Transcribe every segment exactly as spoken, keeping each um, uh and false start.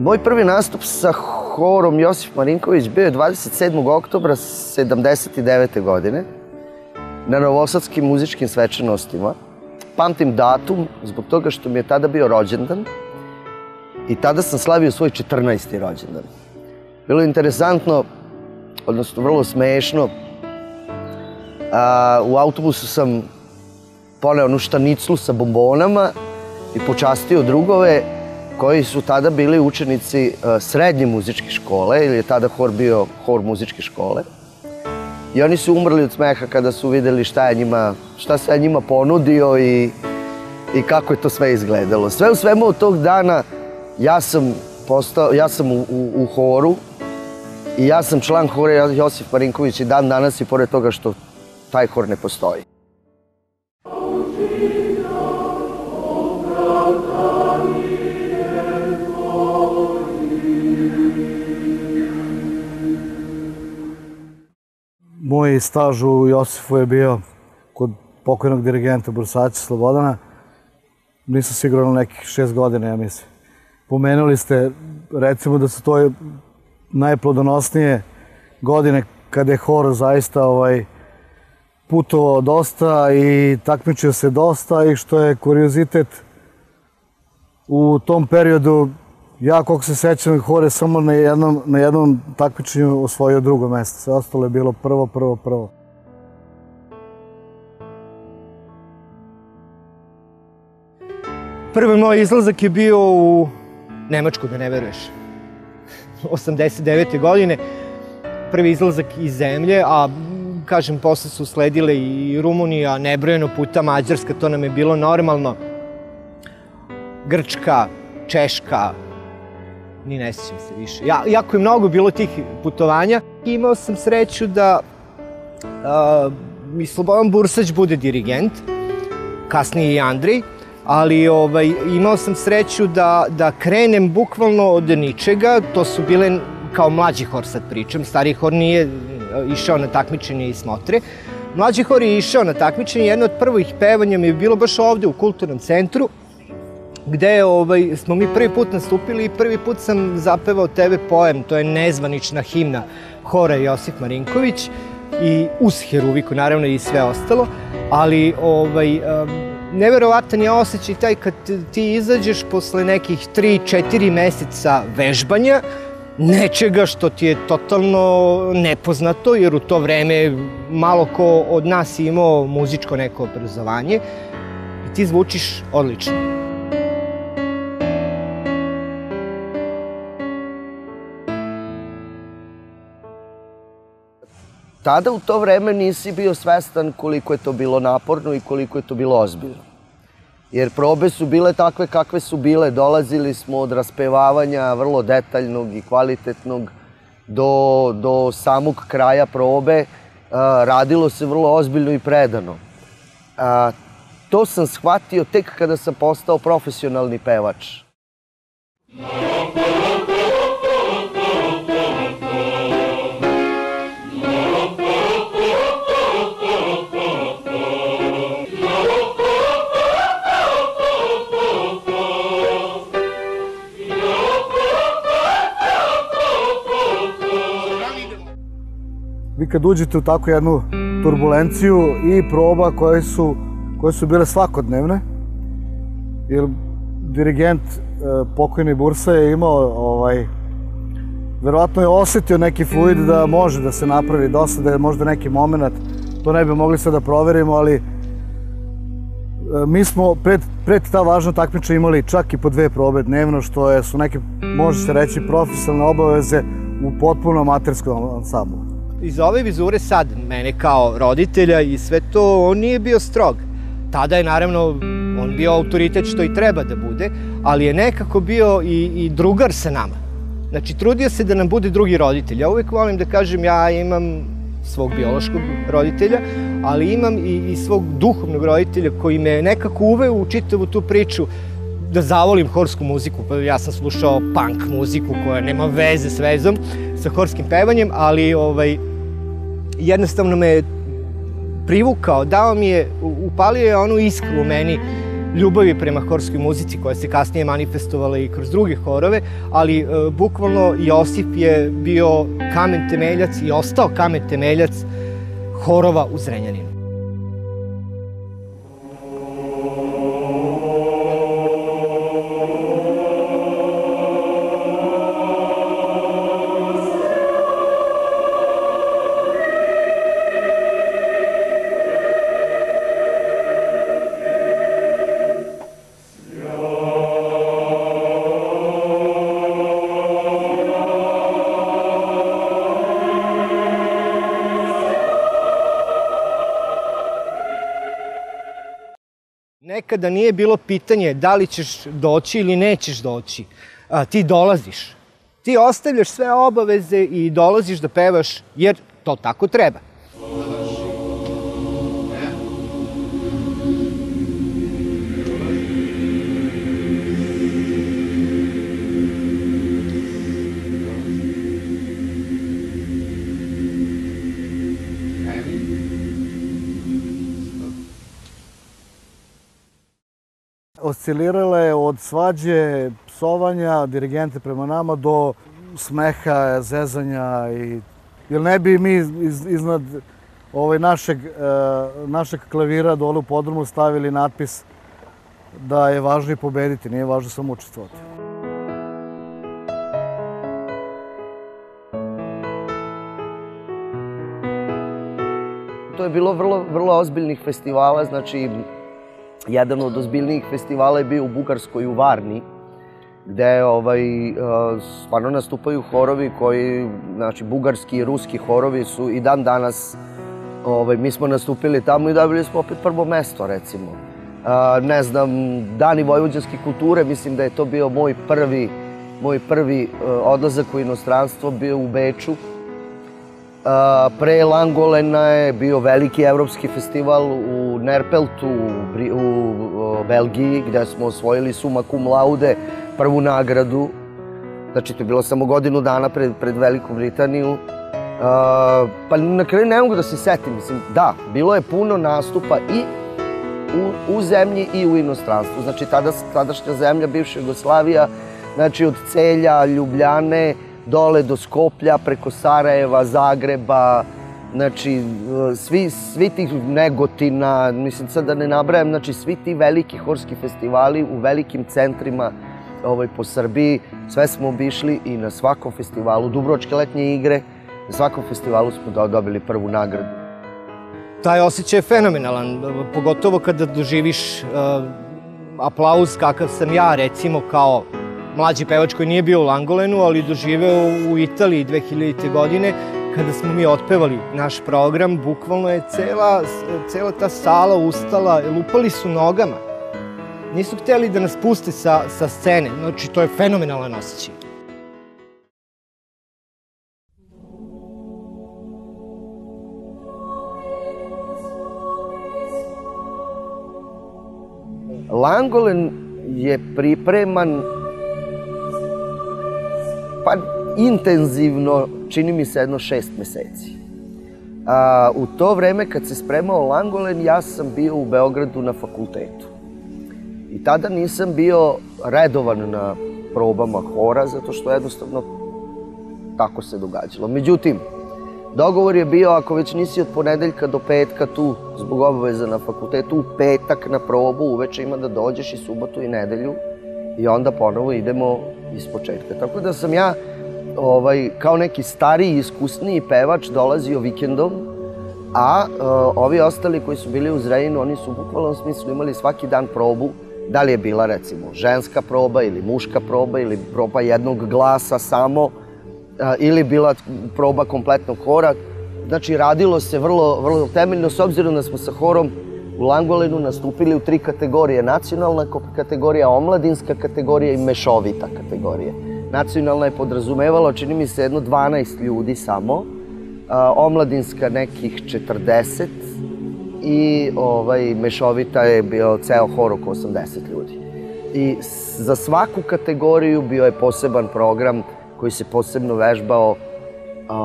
Moj prvi nastup sa horom Josif Marinković bio je dvadeset sedmog oktobra sedamdeset devete. godine na novosadskim muzičkim svečanostima. Pamtim datum zbog toga što mi je tada bio rođendan i tada sam slavio svoj četrnaesti rođendan. Bilo je interesantno, odnosno vrlo smešno. U autobusu sam poneo onu štaniclu sa bombonama i počastio drugove koji su tada bili učenici srednje muzičke škole, ili je tada hor bio hor muzičke škole. I oni su umrli od smeha kada su videli šta je njima, šta se ja njima ponudio i, i kako je to sve izgledalo. Sve u svemu od tog dana ja sam postao, ja sam u, u, u horu i ja sam član hora Josif Marinković i dan danas, i pored toga što taj hor ne postoji. Moj staž u Josifu je bio kod pokojnog dirigenta Bursaća Slobodana. Nisam se igrao na nekih šest godina, ja mislim. Pomenuli ste, recimo, da su to najplodonosnije godine kada je hor zaista ovaj, putovao dosta i takmičio se dosta, i što je kuriozitet, u tom periodu, ja koliko se sećam, hor je samo na jednom, na jednom takmičenju osvojio drugo mesto. Sve ostalo je bilo prvo, prvo, prvo. Prvi moj izlazak je bio u Nemačku, da ne veruješ. osamdeset devete. godine. Prvi izlazak iz zemlje, a kažem, posle su sledile i Rumunija, nebrojeno puta Mađarska, to nam je bilo normalno. Grčka, Češka, ni ne sjećam se više. Ja, jako je mnogo bilo tih putovanja. Imao sam sreću da uh, mi Slobodan Bursać bude dirigent, kasnije i Andrej, ali ovaj, imao sam sreću da, da krenem bukvalno od ničega. To su bile, kao mlađi hor sad pričam, stariji hor nije išao na takmičenje i smotre. Mlađi hor je išao na takmičenje, jedno od prvih pevanja mi je bilo baš ovde u Kulturnom centru, gde ovaj, smo mi prvi put nastupili i prvi put sam zapevao Tebe poem, to je nezvanična himna hora Josif Marinković, i uz Heruviku, naravno, i sve ostalo, ali ovaj, um, neverovatan je osjećaj taj kad ti izađeš posle nekih tri četiri meseca vežbanja, nečega što ti je totalno nepoznato, jer u to vreme malo ko od nas je imao muzičko neko obrazovanje, i ti zvučiš odlično. Tada u to vreme nisi bio svestan koliko je to bilo naporno i koliko je to bilo ozbiljno. Jer probe su bile takve kakve su bile. Dolazili smo od raspevavanja vrlo detaljnog i kvalitetnog do, do samog kraja probe. Radilo se vrlo ozbiljno i predano. To sam shvatio tek kada sam postao profesionalni pevač. Vi kad uđete u tako jednu turbulenciju i proba koje su, koje su bile svakodnevne, jer dirigent pokojni Bursa je imao, ovaj, verovatno je osetio neki fluid da može da se napravi dosta, da je možda neki moment, to ne bi mogli sad da proverimo, ali mi smo pred, pred ta važna takmičenja imali čak i po dve probe dnevno, što je, su neke, može se reći, profesionalne obaveze u potpuno amaterskom ansamblu. Iz ove vizure sad, mene kao roditelja i sve to, on nije bio strog. Tada je, naravno, on bio autoritet što i treba da bude, ali je nekako bio i, i drugar sa nama. Znači, trudio se da nam bude drugi roditelj. Ja uvek volim da kažem, ja imam svog biološkog roditelja, ali imam i, i svog duhovnog roditelja koji me nekako uveo u čitavu tu priču da zavolim horsku muziku. Pa ja sam slušao punk muziku koja nema veze s vezom sa horskim pevanjem, ali ovaj, jednostavno me privukao, dao mi je, upalio je onu iskru u meni ljubavi prema horskoj muzici koja se kasnije manifestovala i kroz druge horove, ali bukvalno Josif je bio kamen temeljac i ostao kamen temeljac horova u Zrenjaninu. Nekada nije bilo pitanje da li ćeš doći ili nećeš doći. Ti dolaziš. Ti ostavljaš sve obaveze i dolaziš da pevaš jer to tako treba. Oscilirala je od svađe, psovanja, dirigente prema nama, do smeha, zezanja. Jer ne bi mi iznad našeg klavira dole u podrumu stavili natpis da je važno i pobediti, nije važno samo učestvovati. To je bilo vrlo ozbiljnih festivala, znači jedan od ozbiljnijih festivala je bio u Bugarskoj, u Varni, gde stvarno nastupaju horovi koji, znači, bugarski i ruski horovi su i dan danas, mi smo nastupili tamo i dobili smo opet prvo mesto, recimo. Ne znam, Dani vojvođanske kulture, mislim da je to bio moj prvi, moj prvi odlazak u inostranstvo, bio u Beču. Pre Langolena je bio veliki evropski festival u Nerpeltu u Belgiji, gde smo osvojili summa cum laude, prvu nagradu. Znači, to je bilo samo godinu dana pred Veliku Britaniju. Pa na kraju ne mogu da se setim, mislim, da, bilo je puno nastupa i u zemlji i u inostranstvu. Znači, tadašnja zemlja, bivša Jugoslavija, znači od Celja, Ljubljane, dole do Skoplja, preko Sarajeva, Zagreba, znači svi tih Negotina, mislim sad da ne nabrajam, znači svi ti veliki horski festivali u velikim centrima po Srbiji, sve smo obišli i na svakom festivalu, Dubrovačke letnje igre, na svakom festivalu smo dobili prvu nagradu. Taj osjećaj je fenomenalan, pogotovo kada doživiš aplauz kakav sam ja, recimo, kao mlađi pevač koji nije bio u Langolenu, ali doživeo u Italiji dve hiljadite. godine, kada smo mi otpevali naš program, bukvalno je cela ta sala ustala, lupali su nogama. Nisu hteli da nas puste sa scene, znači to je fenomenalan osjećaj. Langolen je pripreman pa intenzivno, čini mi se, jedno šest meseci. U to vreme kad se spremao Langolen, ja sam bio u Beogradu na fakultetu. I tada nisam bio redovan na probama hora, zato što jednostavno tako se događalo. Međutim, dogovor je bio, ako već nisi od ponedeljka do petka tu zbog obaveza na fakultetu, u petak na probu uveče ima da dođeš i subotu i nedelju i onda ponovo idemo iz početka. Tako da sam ja kao neki stariji, iskusniji pevač dolazio vikendom, a ovi ostali koji su bili u Zrenjaninu, oni su u bukvalnom smislu imali svaki dan probu, da li je bila recimo ženska proba ili muška proba ili proba jednog glasa samo, ili bila proba kompletnog hora. Znači, radilo se vrlo temeljno, s obzirom da smo sa horom u Langolenu nastupili u tri kategorije. Nacionalna kategorija, omladinska kategorija i mešovita kategorija. Nacionalna je podrazumevala, čini mi se, jedno dvanaest ljudi samo, omladinska nekih četrdeset i mešovita je bio ceo hor oko osamdeset ljudi. I za svaku kategoriju bio je poseban program koji se posebno vežbao,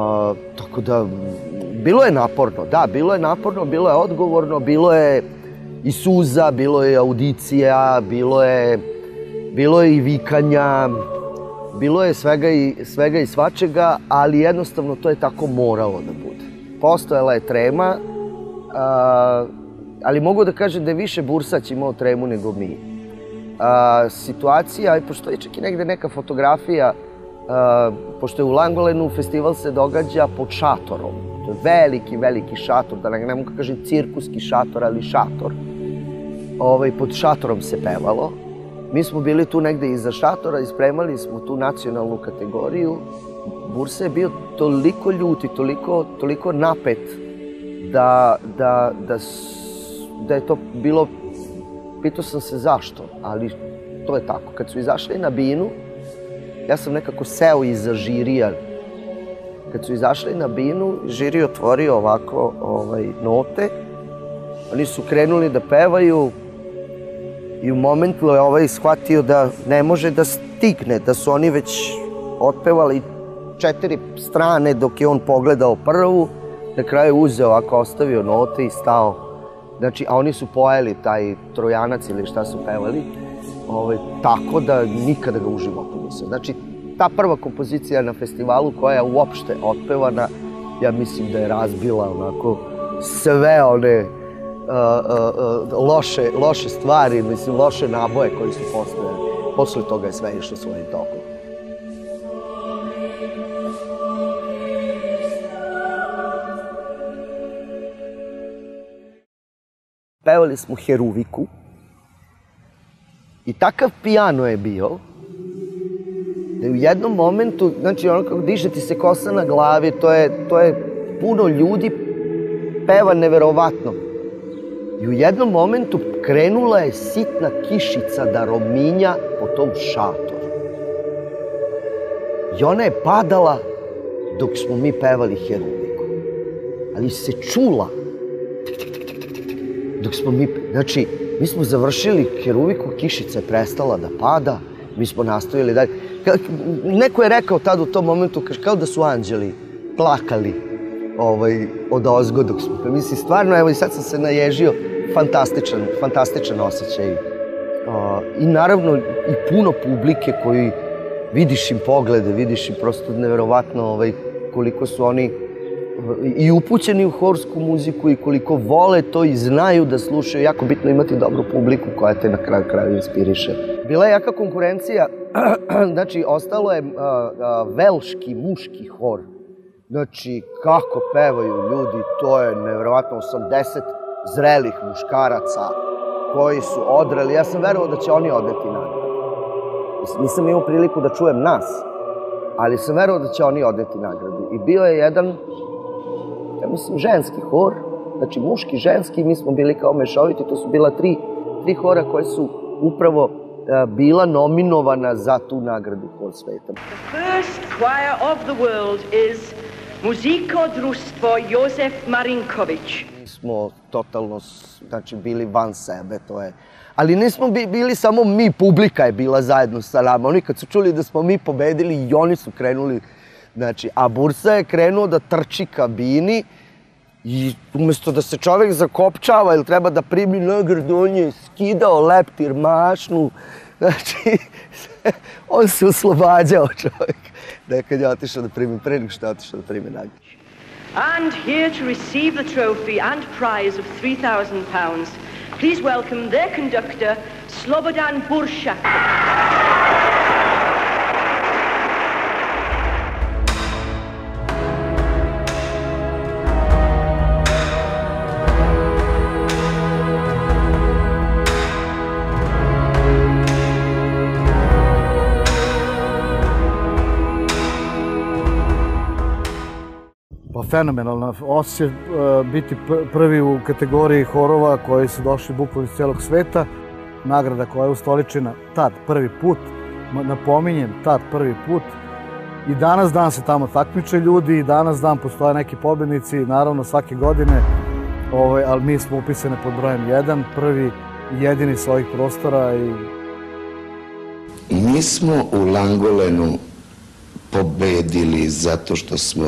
tako da bilo je naporno, da, bilo je naporno, bilo je odgovorno, bilo je i suza, bilo je audicija, bilo je, bilo je i vikanja, bilo je svega i, svega i svačega, ali jednostavno to je tako moralo da bude. Postojala je trema, a, ali mogu da kažem da je više Bursać imao tremu nego mi. A, situacija, pošto čak i negde neka fotografija, a, pošto je u Langolenu festival se događa pod šatorom. To je veliki, veliki šator, da ne mogu kažem cirkuski šator, ali šator. Ovaj, pod šatorom se pevalo. Mi smo bili tu negde iza šatora i spremali smo tu nacionalnu kategoriju. Bursa je bio toliko ljut i toliko, toliko napet da, da, da, da je to bilo... Pitao sam se zašto, ali to je tako. Kad su izašli na binu, ja sam nekako seo iza žirija. Kad su izašli na binu, žiri otvorio ovako ovaj, note. Oni su krenuli da pevaju i u momentu je ovaj shvatio da ne može da stigne, da su oni već otpevali četiri strane dok je on pogledao prvu. Na kraju uzeo ovako, ostavio note i stao. Znači, a oni su pojeli taj Trojanac ili šta su pevali, ovaj, tako da nikada ga u životu nisam. Znači, ta prva kompozicija na festivalu koja je uopšte otpevana, ja mislim da je razbila onako sve one uh, uh, uh, loše, loše stvari, mislim, loše naboje koji su postojali. Posle toga je sve išlo svojim tokom. Pevali smo Heruviku i takav pijano je bio da je u jednom momentu, znači ono kako diže ti se kosa na glavi, to je, to je puno ljudi peva neverovatno. I u jednom momentu krenula je sitna kišica da rominja po tom šatoru. I ona je padala dok smo mi pevali Heruviku. Ali se čula dok smo mi, znači, mi smo završili Heruviku, kišica je prestala da pada, mi smo nastavili dalje. Neko je rekao tad u tom momentu, kao da su anđeli plakali ovaj, od ozgo dok smo. Mislim, stvarno, evo i sad sam se naježio, fantastičan, fantastičan osjećaj. Uh, I naravno, i puno publike koji vidiš im poglede, vidiš im prosto neverovatno ovaj, koliko su oni i upućeni u horsku muziku i koliko vole to i znaju da slušaju. Jako bitno imati dobru publiku koja te na kraju kraju inspiriše. Bila je jaka konkurencija, znači ostalo je a, a, velški, muški hor. Znači, kako pevaju ljudi, to je nevjerovatno osamdeset zrelih muškaraca koji su odrali. Ja sam verovao da će oni odneti nagradu. Nisam imao priliku da čujem nas, ali sam verovao da će oni odneti nagradu. I bio je jedan, ja mislim, ženski hor, znači muški, ženski, mi smo bili kao mešoviti, to su bila tri, tri hora koje su upravo uh, bila nominovana za tu nagradu Hor sveta. The first choir of the world is Muziko društvo Josef Marinković. Mi smo totalno, znači, bili van sebe, to je. Ali nismo bili samo mi, publika je bila zajedno sa nama. Oni kad su čuli da smo mi pobedili i oni su krenuli. Znači, a Bursa je krenuo da trči kabini i umjesto da se čovek zakopčava ili treba da primi nagradu, on je skidao leptir, mašnu. Znači, on se oslobađao čovek. Da kad je otišao da primi, pre nego što je otišao da primi nagradu. And here to receive the trophy and prize of three thousand pounds, please welcome their conductor, Slobodan Buršak. Fenomenalna osjećaj biti prvi u kategoriji horova koji su došli bukvalno iz celog sveta. Nagrada koja je ustoličena tad prvi put, napominjem, tad prvi put. I danas dan se tamo takmiče ljudi i danas dan postoje neki pobednici, naravno svake godine, ovaj, ali mi smo upisani pod brojem jedan, prvi i jedini s ovih prostora. I... Mi smo u Langolenu pobedili zato što smo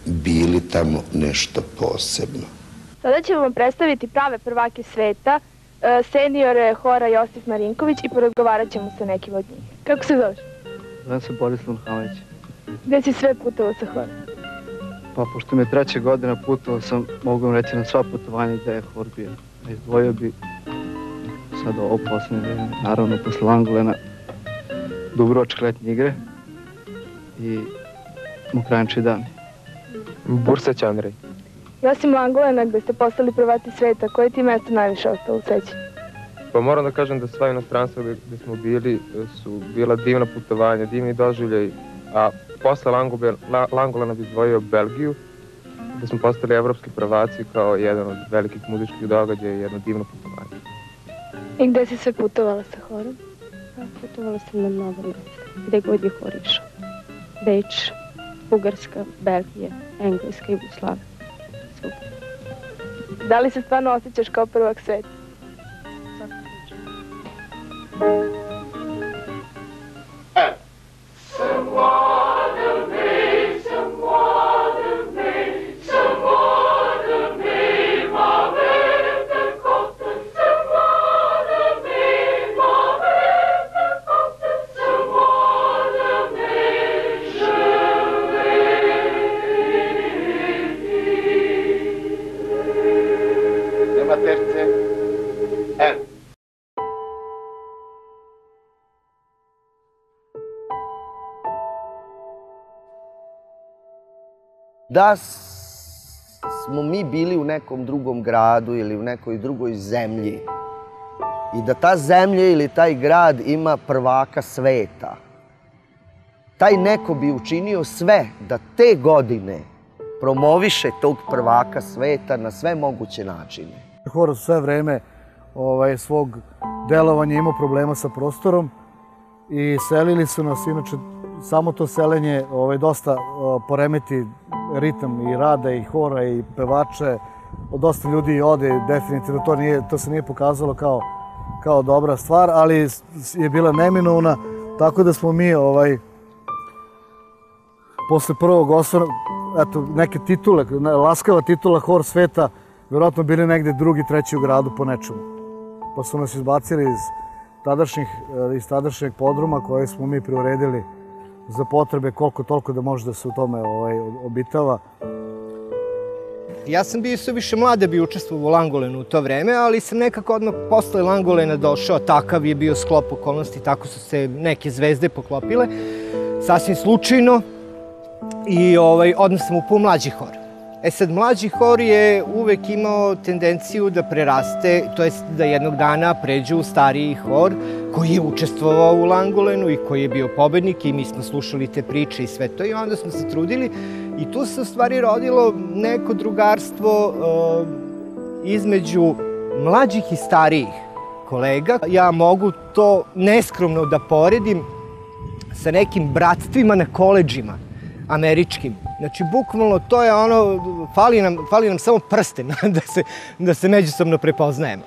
bili tamo nešto posebno. Sada ćemo vam predstaviti prave prvake sveta, seniore hora Josif Marinković i porazgovarat ćemo sa nekim od njih. Kako se zoveš? Zovem se Boris Lunhanović. Gde si sve putovao sa horom? Pa, pošto mi je treća godina putovao sam, mogu vam reći, na sva putovanja gde je hor bio. Izdvojio bi sad ovo poslednje vreme, naravno posle Langolena, Dubrovačke letnje igre i Mokranjčevi dani. Bursać Andrej. Osim Langolena gde ste postali prvati sveta, koje ti mesto najviše ostalo u sećanju? Pa moram da kažem da sva inostranstva gde smo bili su bila divna putovanja, divni doživljaj, a posle Langolena bi izdvojio Belgiju, gde smo postali evropski prvaci kao jedan od velikih muzičkih događaja i jedno divno putovanje. I gde si sve putovala sa horom? Putovala sam na mnogo mesta, gde god je hor išao. Beč, Bugarska, Belgija, Engleska, Jugoslavija. Super. Da li se stvarno osjećaš kao prvak sveta? Da smo mi bili u nekom drugom gradu ili u nekoj drugoj zemlji i da ta zemlja ili taj grad ima prvaka sveta, taj neko bi učinio sve da te godine promoviše tog prvaka sveta na sve moguće načine. Hor sve vreme svog delovanja imao problema sa prostorom i selili su nas, inače samo to selenje dosta poremeti ritam i rada i hora i pevače. Dosta ljudi ode, definitivno to se nije pokazalo kao dobra stvar, ali je bila neminovna, tako da smo mi posle prvog osvora, eto, neke titule, laskava titula hor sveta, verovatno bili negde drugi, treći u gradu po nečemu. Pa su nas izbacili iz tadašnjeg podruma koje smo mi preuredili za potrebe koliko toliko da može da se u tome obitava. Ja sam bio sve više mlad da bi učestvovao u Langolenu u to vreme, ali sam nekako odmah posle Langolena došao, takav je bio sklop okolnosti, tako su se neke zvezde poklopile, sasvim slučajno, i odmah sam upao u mlađi hor. E sad, mlađi hor je uvek imao tendenciju da preraste, to jest da jednog dana pređe u stariji hor koji je učestvovao u Langolenu i koji je bio pobednik i mi smo slušali te priče i sve to i onda smo se trudili i tu se u stvari rodilo neko drugarstvo između mlađih i starijih kolega. Ja mogu to neskromno da poredim sa nekim bratstvima na koledžima američkim. Znači, bukvalno to je ono, fali nam samo prsten da se međusobno prepoznajemo.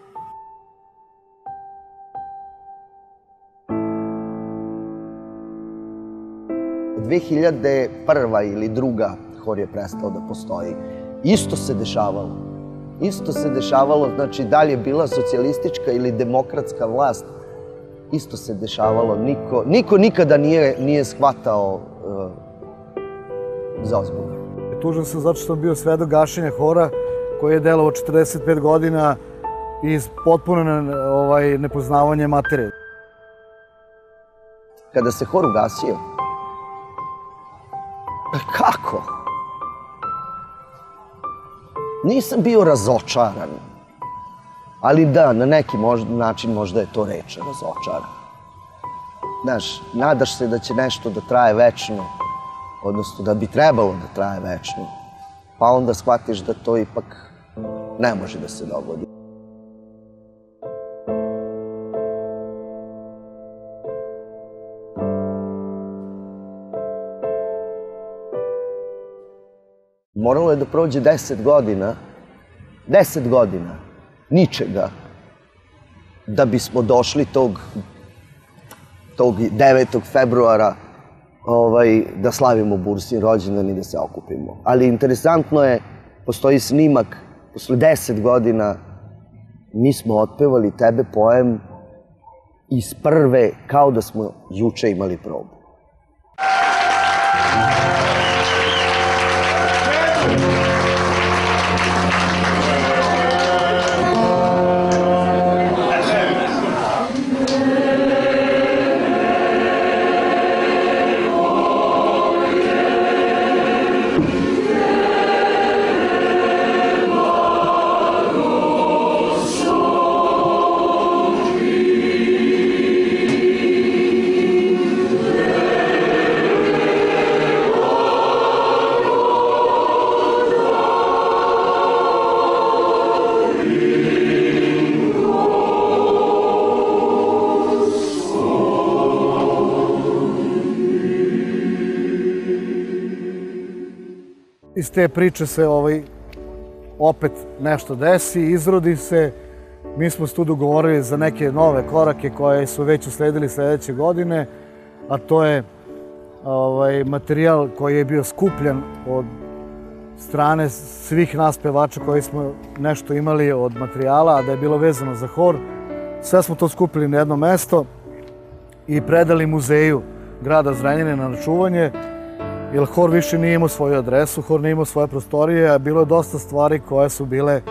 dve hiljade prva ili druga hor je prestao da postoji. Isto se dešavalo. Isto se dešavalo, znači, da li je bila socijalistička ili demokratska vlast, isto se dešavalo. Niko nikada nije shvatao za ozbiljno. Tužan sam zato što sam bio svedok gašenja hora koji je delovao četrdeset pet godina iz potpuno nepoznavanja materije. Kada se hor ugasio, kako? Nisam bio razočaran, ali da, na neki način možda je to reč, razočaran. Znaš, nadaš se da će nešto da traje večno, odnosno da bi trebalo da traje večno, pa onda shvatiš da to ipak ne može da se dogodi. Moralo je da prođe deset godina, deset godina, ničega, da bismo došli tog devetog februara da slavimo Bursin rođendan i da se okupimo. Ali interesantno je, postoji snimak, posle deset godina mi smo otpevali tebe poem iz prve, kao da smo juče imali probu. Iz te priče se ovaj, opet nešto desi, izrodi se. Mi smo se tu dogovorili za neke nove korake koje su već usledili sledeće godine, a to je ovaj, materijal koji je bio skupljen od strane svih nas pevača koji smo nešto imali od materijala, a da je bilo vezano za hor. Sve smo to skupili na jedno mesto i predali muzeju grada Zrenjanina na čuvanje, jer hor više nije imao svoju adresu, hor nije imao svoje prostorije, a bilo je dosta stvari koje su bile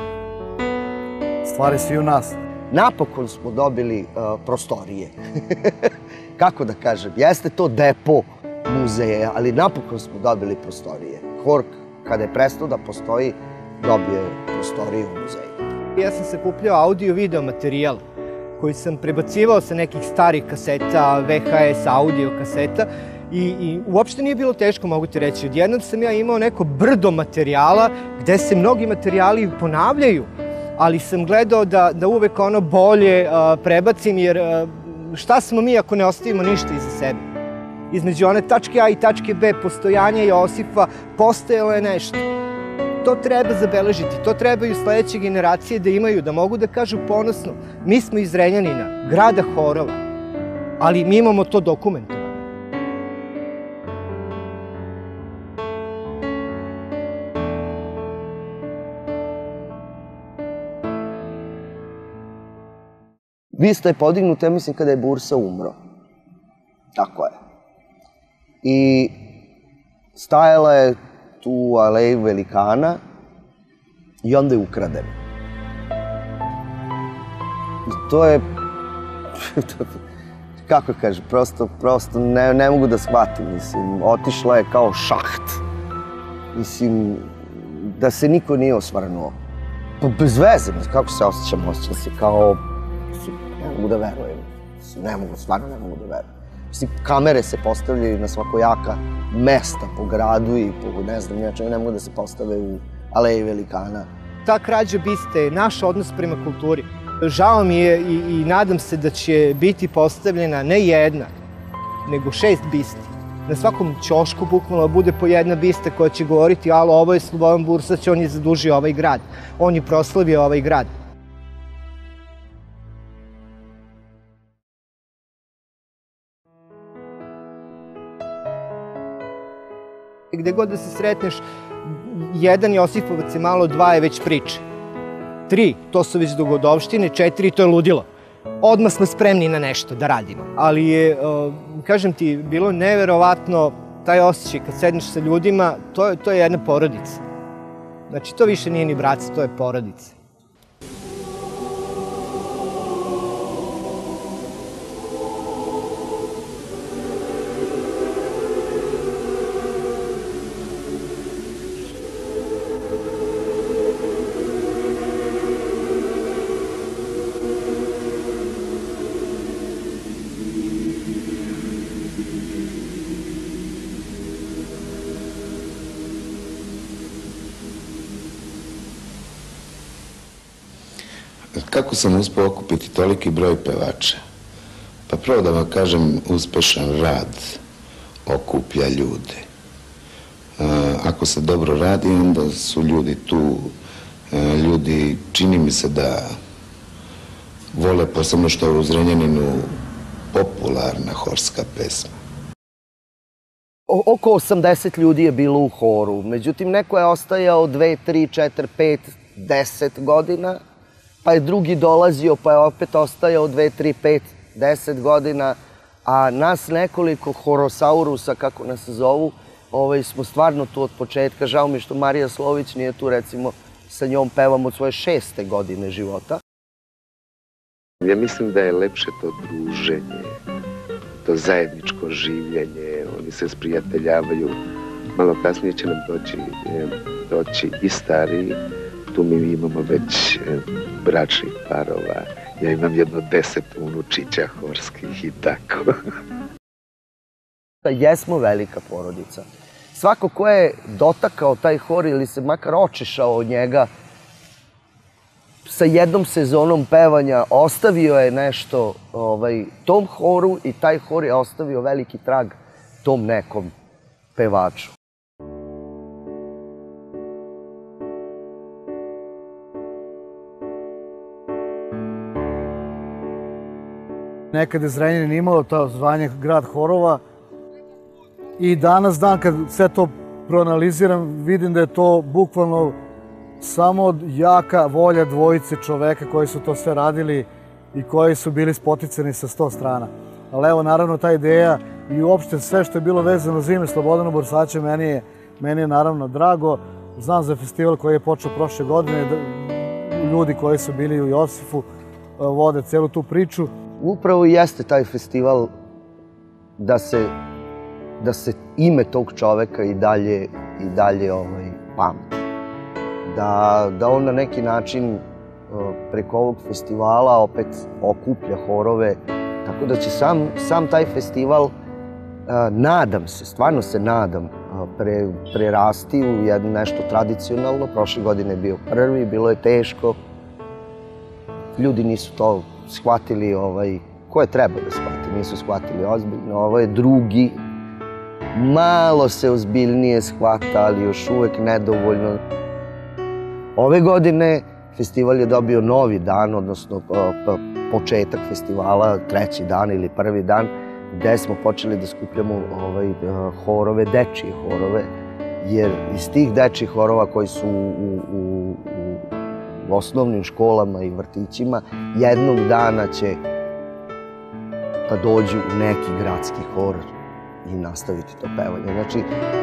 stvari svi u nas. Napokon smo dobili uh, prostorije. Kako da kažem, jeste to depo muzeja, ali napokon smo dobili prostorije. Hor, kada je prestao da postoji, dobio je prostorije u muzeju. Ja sam se kupljao audio-video materijal koji sam prebacivao sa nekih starih kaseta, V H S audio kaseta, I, i uopšte nije bilo teško, mogu ti reći. Odjednom sam ja imao neko brdo materijala gde se mnogi materijali ponavljaju, ali sam gledao da, da uvek ono bolje uh, prebacim, jer uh, šta smo mi ako ne ostavimo ništa iza sebe? Između one tačke A i tačke B, postojanja Josifa, postojalo je nešto. To treba zabeležiti, to trebaju sledeće generacije da imaju, da mogu da kažu ponosno. Mi smo iz Zrenjanina, grada horova, ali mi imamo to dokumentovano. Bista je podignuta, ja mislim, kada je Bursa umro. Tako je. I stajala je tu u aleji velikana i onda je ukradena. I to je, kako kažem, prosto, prosto ne, ne mogu da shvatim. Mislim, otišla je kao šaht. Mislim, da se niko nije osvrnuo. Pa bez veze, kako se osjećam? Osjećam se kao... Ne mogu da verujem. Ne mogu, stvarno ne mogu da verujem. Mislim, kamere se postavljaju na svakojaka mesta po gradu i po, ne znam, ja čemu ne mogu da se postave u aleji velikana. Ta krađa biste je naš odnos prema kulturi. Žao mi je i, i nadam se da će biti postavljena ne jedna, nego šest bisti. Na svakom ćošku bukvalno bude po jedna bista koja će govoriti: alo, ovo je Slobodan Bursać, on je zadužio ovaj grad, on je proslavio ovaj grad. Gde god da se sretneš, jedan Josifovac je malo, dva je već priče. Tri, to su već dogodovštine, četiri, to je ludilo. Odmah smo spremni na nešto da radimo. Ali je, kažem ti, bilo neverovatno taj osjećaj kad sedneš sa ljudima, to je, to je jedna porodica. Znači, to više nije ni braca, to je porodica. Kako sam uspeo okupiti toliki broj pevača? Pa prvo da vam kažem, uspešan rad okuplja ljude. Ako se dobro radi, onda su ljudi tu. Ljudi, čini mi se da vole, posebno što je u Zrenjaninu popularna horska pesma. Oko osamdeset ljudi je bilo u horu, međutim neko je ostajao dve, tri, četiri, pet, deset godina pa je drugi dolazio, pa je opet ostajao dve, tri, pet, deset godina, a nas nekoliko horosaurusa, kako nas zovu, ovaj, smo stvarno tu od početka. Žao mi što Marija Slović nije tu, recimo, sa njom pevam od svoje šeste godine života. Ja mislim da je lepše to druženje, to zajedničko življenje, oni se sprijateljavaju. Malo kasnije će nam doći, doći i stariji, tu mi imamo već bračnih parova. Ja imam jedno deset unučića horskih i tako. Jesmo velika porodica. Svako ko je dotakao taj hor ili se makar očešao od njega, sa jednom sezonom pevanja ostavio je nešto ovaj, tom horu i taj hor je ostavio veliki trag tom nekom pevaču. Nekad je Zrenjanin imao to zvanje grad horova i danas dan kad sve to proanaliziram vidim da je to bukvalno samo jaka volja dvojice čoveka koji su to sve radili i koji su bili spoticani sa sto strana. Ali evo, naravno, ta ideja i uopšte sve što je bilo vezano za ime Slobodana Bursača meni je, meni je naravno drago. Znam za festival koji je počeo prošle godine, ljudi koji su bili u Josifu vode celu tu priču. Upravo i jeste taj festival da se, da se ime tog čoveka i dalje, i dalje ovaj, pamti. Da, da on na neki način preko ovog festivala opet okuplja horove, tako da će sam, sam taj festival, nadam se, stvarno se nadam, pre, prerasti u jedno nešto tradicionalno. Prošle godine je bio prvi, bilo je teško. Ljudi nisu to shvatili, ovaj, ko je trebao da shvati, nisu shvatili ozbiljno. Ovo je drugi, malo se ozbiljnije shvata, ali još uvek nedovoljno. Ove godine festival je dobio novi dan, odnosno početak festivala, treći dan ili prvi dan, gde smo počeli da skupljamo ovaj, horove, dečije horove, jer iz tih dečjih horova koji su u, u, u osnovnim školama i vrtićima, jednog dana će da dođu u neki gradski hor i nastaviti to pevanje. Znači,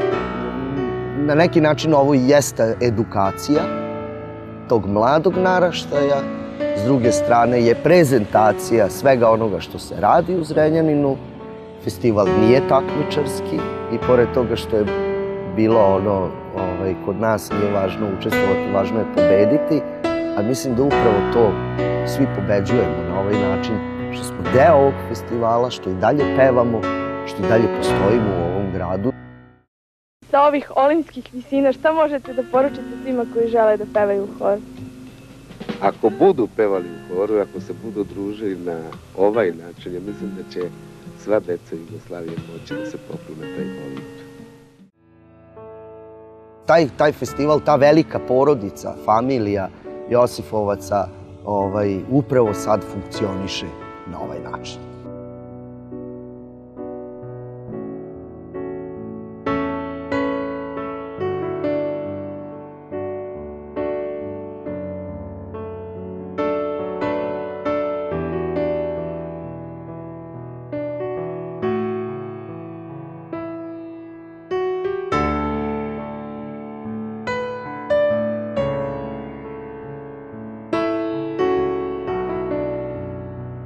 na neki način ovo jeste edukacija tog mladog naraštaja, s druge strane je prezentacija svega onoga što se radi u Zrenjaninu. Festival nije takmičarski i pored toga što je bilo ono, ovaj, kod nas nije važno učestvovati, važno je pobediti, a mislim da upravo to svi pobeđujemo na ovaj način, što smo deo ovog festivala, što i dalje pevamo, što i dalje postojimo u ovom gradu. Sa ovih olimpskih visina, šta možete da poručite svima koji žele da pevaju u horu? Ako budu pevali u horu, ako se budu družili na ovaj način, ja mislim da će sva deca Jugoslavije moći da se popnu na taj Olimp. Taj, taj festival, ta velika porodica, familija Josifovaca, ovaj, upravo sad funkcioniše na ovaj način.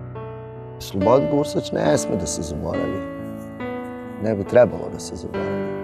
Slobodan Bursać ne sme da se zaboravi. Ne bi trebalo da se zaboravi.